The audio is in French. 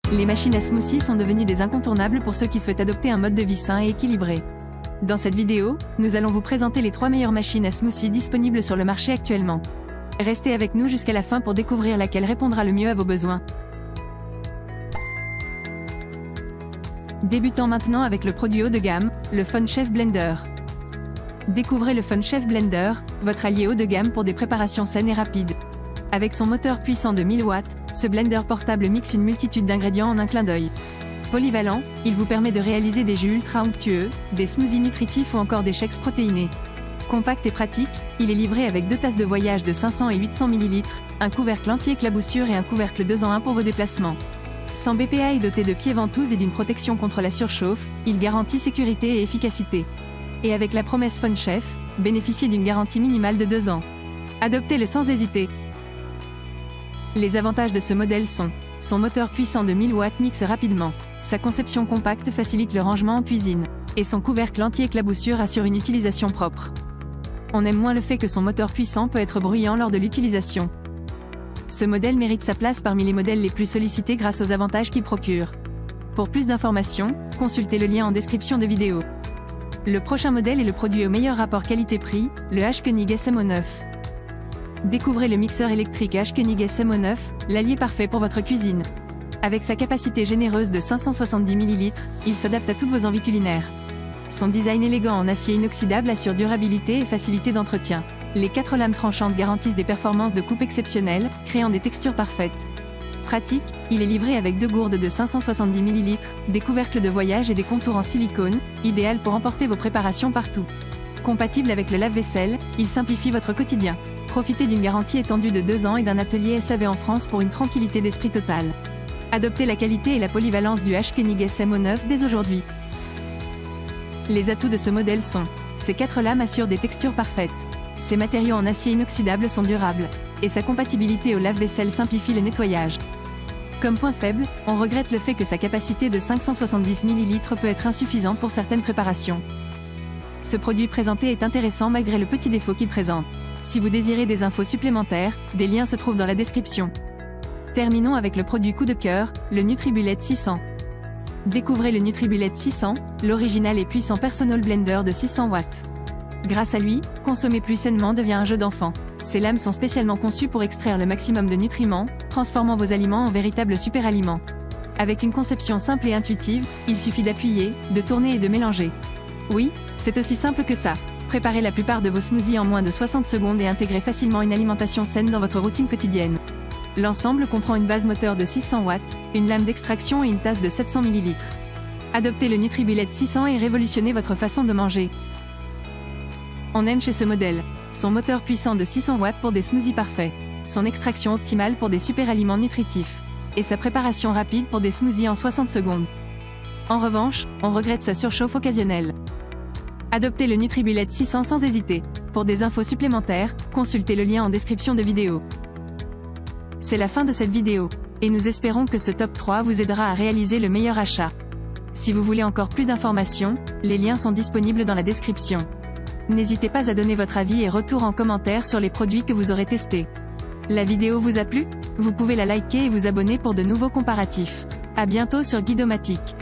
Les machines à smoothie sont devenues des incontournables pour ceux qui souhaitent adopter un mode de vie sain et équilibré. Dans cette vidéo, nous allons vous présenter les 3 meilleures machines à smoothie disponibles sur le marché actuellement. Restez avec nous jusqu'à la fin pour découvrir laquelle répondra le mieux à vos besoins. Débutons maintenant avec le produit haut de gamme, le FunChef Blender. Découvrez le FunChef Blender, votre allié haut de gamme pour des préparations saines et rapides. Avec son moteur puissant de 1000 watts, ce blender portable mixe une multitude d'ingrédients en un clin d'œil. Polyvalent, il vous permet de réaliser des jus ultra onctueux, des smoothies nutritifs ou encore des shakes protéinés. Compact et pratique, il est livré avec 2 tasses de voyage de 500 et 800 ml, un couvercle anti-éclaboussure et un couvercle 2 en 1 pour vos déplacements. Sans BPA et doté de pieds ventouses et d'une protection contre la surchauffe, il garantit sécurité et efficacité. Et avec la promesse FunChef, bénéficiez d'une garantie minimale de 2 ans. Adoptez-le sans hésiter. Les avantages de ce modèle sont: son moteur puissant de 1000 watts mixe rapidement, sa conception compacte facilite le rangement en cuisine, et son couvercle anti-éclaboussure assure une utilisation propre. On aime moins le fait que son moteur puissant peut être bruyant lors de l'utilisation. Ce modèle mérite sa place parmi les modèles les plus sollicités grâce aux avantages qu'il procure. Pour plus d'informations, consultez le lien en description de vidéo. Le prochain modèle est le produit au meilleur rapport qualité-prix, le H-Konig SMO9. Découvrez le mixeur électrique H-Konig SMO9, l'allié parfait pour votre cuisine. Avec sa capacité généreuse de 570 ml, il s'adapte à toutes vos envies culinaires. Son design élégant en acier inoxydable assure durabilité et facilité d'entretien. Les 4 lames tranchantes garantissent des performances de coupe exceptionnelles, créant des textures parfaites. Pratique, il est livré avec 2 gourdes de 570 ml, des couvercles de voyage et des contours en silicone, idéal pour emporter vos préparations partout. Compatible avec le lave-vaisselle, il simplifie votre quotidien. Profitez d'une garantie étendue de 2 ans et d'un atelier SAV en France pour une tranquillité d'esprit totale. Adoptez la qualité et la polyvalence du H-Konig SMO9 dès aujourd'hui. Les atouts de ce modèle sont: ses 4 lames assurent des textures parfaites, ses matériaux en acier inoxydable sont durables, et sa compatibilité au lave-vaisselle simplifie le nettoyage. Comme point faible, on regrette le fait que sa capacité de 570 ml peut être insuffisante pour certaines préparations. Ce produit présenté est intéressant malgré le petit défaut qu'il présente. Si vous désirez des infos supplémentaires, des liens se trouvent dans la description. Terminons avec le produit coup de cœur, le NutriBullet 600. Découvrez le NutriBullet 600, l'original et puissant personal blender de 600 watts. Grâce à lui, consommer plus sainement devient un jeu d'enfant. Ces lames sont spécialement conçues pour extraire le maximum de nutriments, transformant vos aliments en véritables super-aliments. Avec une conception simple et intuitive, il suffit d'appuyer, de tourner et de mélanger. Oui, c'est aussi simple que ça. Préparez la plupart de vos smoothies en moins de 60 secondes et intégrez facilement une alimentation saine dans votre routine quotidienne. L'ensemble comprend une base moteur de 600 watts, une lame d'extraction et une tasse de 700 ml. Adoptez le NutriBullet 600 et révolutionnez votre façon de manger. On aime chez ce modèle son moteur puissant de 600 watts pour des smoothies parfaits, son extraction optimale pour des super aliments nutritifs, et sa préparation rapide pour des smoothies en 60 secondes. En revanche, on regrette sa surchauffe occasionnelle. Adoptez le NutriBullet 600 sans hésiter. Pour des infos supplémentaires, consultez le lien en description de vidéo. C'est la fin de cette vidéo, et nous espérons que ce top 3 vous aidera à réaliser le meilleur achat. Si vous voulez encore plus d'informations, les liens sont disponibles dans la description. N'hésitez pas à donner votre avis et retour en commentaire sur les produits que vous aurez testés. La vidéo vous a plu? Vous pouvez la liker et vous abonner pour de nouveaux comparatifs. À bientôt sur Guidomatique.